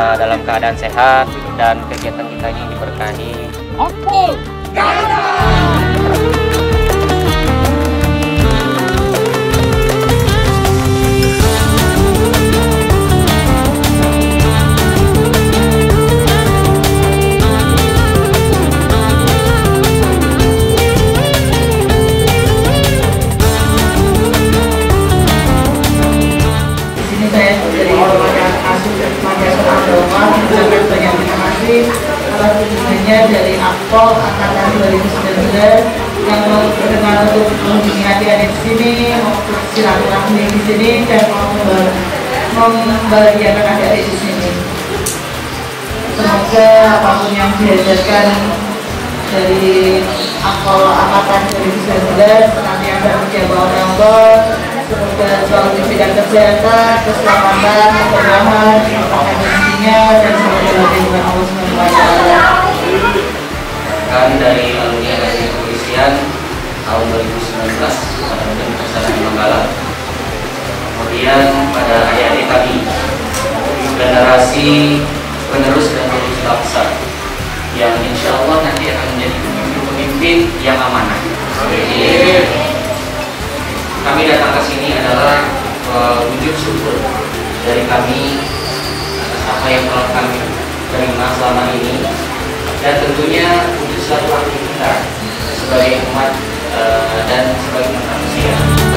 dalam keadaan sehat dan kegiatan kita ini diberkahi. Oke. Saya dari Bapak Asuh Madrasah Al-Dawah mengucapkan banyak terima kasih atas dukungannya dari Akpol Angkatan 2019 yang mau berkenan untuk mengunjungi adik-adik di sini, mau silaturahmi di sini dan mau membahagiakan adik-adik di sini. Semoga apapun yang diajarkan dari Akpol Angkatan 2019 nanti yang berjaga Allah. Semoga selalu diberikan kesehatan, keselamatan, keberkahan, akademisinya, dan semoga dengan Allah SWT. Kan dari alumni Akademi Kepolisian tahun 2019 pada Medan Persada Manggala. Kemudian pada adik-adik kami generasi penerus dan penerus bangsa yang insya Allah nanti akan menjadi pemimpin yang amanah. Kami datang ke sini adalah wujud syukur dari kami atas apa yang telah kami terima selama ini, dan tentunya wujud silaturahmi kita sebagai umat dan sebagai umat manusia.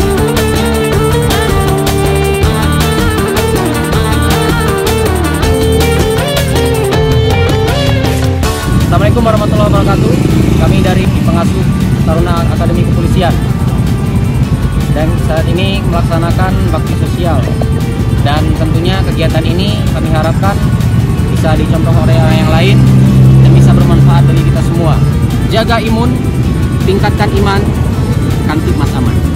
Assalamualaikum warahmatullahi wabarakatuh. Kami dari Pengasuh Taruna Akademi Kepolisian. Dan saat ini melaksanakan bakti sosial, dan tentunya kegiatan ini kami harapkan bisa dicontoh oleh orang yang lain dan bisa bermanfaat bagi kita semua. Jaga imun, tingkatkan iman, Kamtibmas aman.